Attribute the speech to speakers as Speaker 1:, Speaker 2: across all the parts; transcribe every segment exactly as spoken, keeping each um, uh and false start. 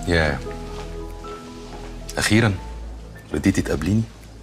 Speaker 1: يا اخيرا رديتي تقابليني.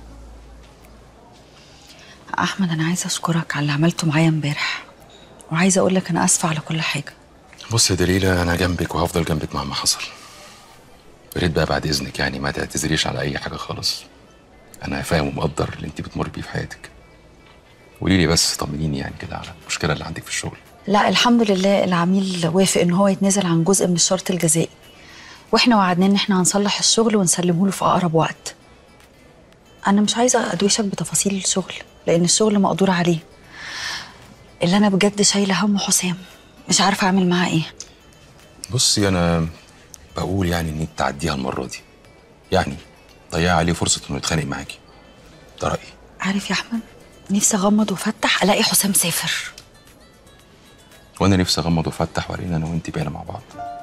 Speaker 2: احمد، انا عايزه اشكرك على اللي عملته معايا امبارح، وعايزه اقول لك انا اسفه على كل حاجه.
Speaker 1: بص يا دليلة، انا جنبك وهفضل جنبك مهما حصل. يا ريت بقى بعد اذنك يعني ما تعتذريش على اي حاجه خالص. انا فاهم ومقدر اللي انت بتمر بيه في حياتك. قولي لي بس، طمنيني يعني كده على المشكله اللي عندك في الشغل.
Speaker 2: لا الحمد لله، العميل وافق ان هو يتنازل عن جزء من الشرط الجزائي، واحنا وعدناه ان احنا هنصلح الشغل ونسلمه له في اقرب وقت. انا مش عايزه ادوشك بتفاصيل الشغل لان الشغل مقدور عليه. اللي انا بجد شايله همه حسام، مش عارفه اعمل معاه ايه.
Speaker 1: بصي انا بقول يعني انك تعديها المره دي، يعني ضيعي عليه فرصه انه يتخانق معاكي. ده رايي.
Speaker 2: عارف يا احمد، نفسي اغمض وافتح الاقي حسام سافر.
Speaker 1: وانا نفسي اغمض وافتح والاقينا انا وانت بقينا مع بعض.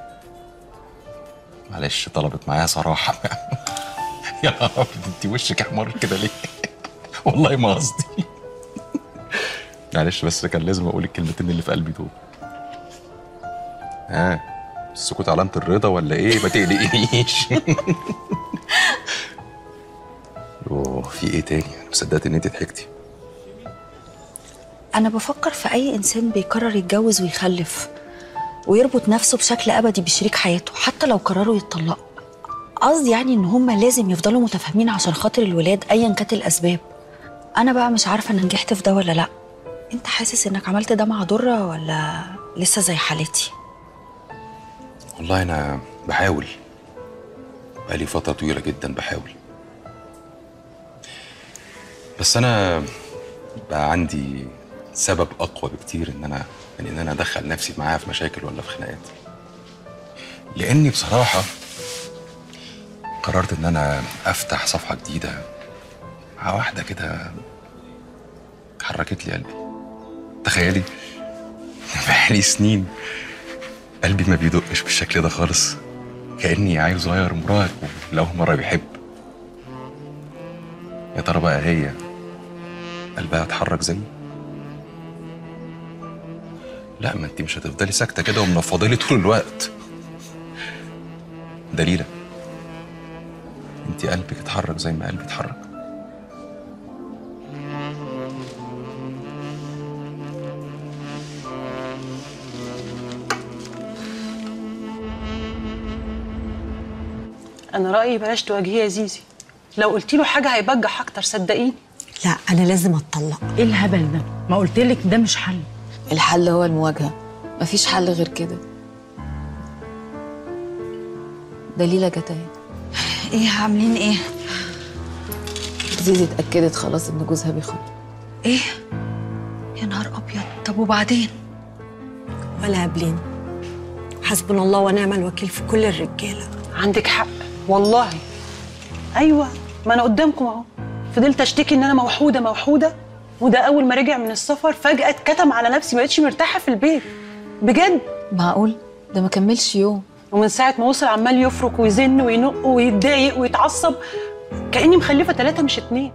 Speaker 1: معلش طلبت معايا صراحه. يا نهار انت وشك احمر كده ليه؟ والله ما قصدي. معلش بس كان لازم اقول الكلمتين اللي في قلبي دول. ها آه. السكوت علامة الرضا ولا ايه؟ ما تقلقيش. اوه في ايه تاني؟ انا مصدقت ان انت ضحكتي.
Speaker 2: انا بفكر في اي انسان بيقرر يتجوز ويخلف ويربط نفسه بشكل ابدي بشريك حياته حتى لو قرروا يتطلقوا. قصدي يعني ان هما لازم يفضلوا متفاهمين عشان خاطر الولاد ايا كانت الاسباب. انا بقى مش عارفه انا نجحت في ده ولا لا. انت حاسس انك عملت ده مع ضرة ولا لسه زي حالتي؟
Speaker 1: والله انا بحاول، بقالي فتره طويله جدا بحاول، بس انا بقى عندي سبب اقوى بكتير ان انا من ان انا ادخل نفسي معاها في مشاكل ولا في خناقات. لاني بصراحه قررت ان انا افتح صفحه جديده مع واحده كده حركت لي قلبي. تخيلي بقالي سنين قلبي ما بيدقش بالشكل ده خالص، كاني عيل صغير مراهق ولأول مره بيحب. يا ترى بقى هي قلبها اتحرك زيي؟ لا ما انت مش هتفضلي ساكته كده ومنفضلي طول الوقت. دليلة، انت قلبك اتحرك زي ما قلبي اتحرك.
Speaker 3: انا رايي بلاش تواجهيه يا زيزي، لو قلتي له حاجه هيبجح اكتر صدقيني.
Speaker 4: لا انا لازم اتطلق.
Speaker 5: ايه الهبل ده؟ ما قلتلك ده مش حل.
Speaker 6: الحل هو المواجهة، مفيش حل غير كده. دليلة جت اهي.
Speaker 2: ايه عاملين ايه؟
Speaker 6: زيزي اتأكدت خلاص ان جوزها بيخون.
Speaker 2: ايه؟ يا نهار ابيض، طب وبعدين؟
Speaker 4: ولا قبلين. حسبنا الله ونعم الوكيل في كل الرجاله.
Speaker 3: عندك حق والله. ايوه ما انا قدامكم اهو، فضلت اشتكي ان انا موحوده موحوده، وده اول ما رجع من السفر فجاه اتكتم على نفسي، ما بقتش مرتاحه في البيت بجد.
Speaker 6: معقول؟ ده ما كملش يوم.
Speaker 3: ومن ساعه ما وصل عمال يفرك ويزن وينق ويتضايق ويتعصب، كاني مخلفه ثلاثه مش اتنين.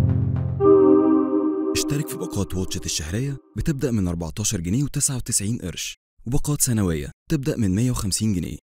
Speaker 7: اشترك في باقات واتشت الشهرية بتبدأ من أربعتاشر جنيه وتسعة وتسعين قرش، وباقات سنوية تبدأ من مية وخمسين جنيه.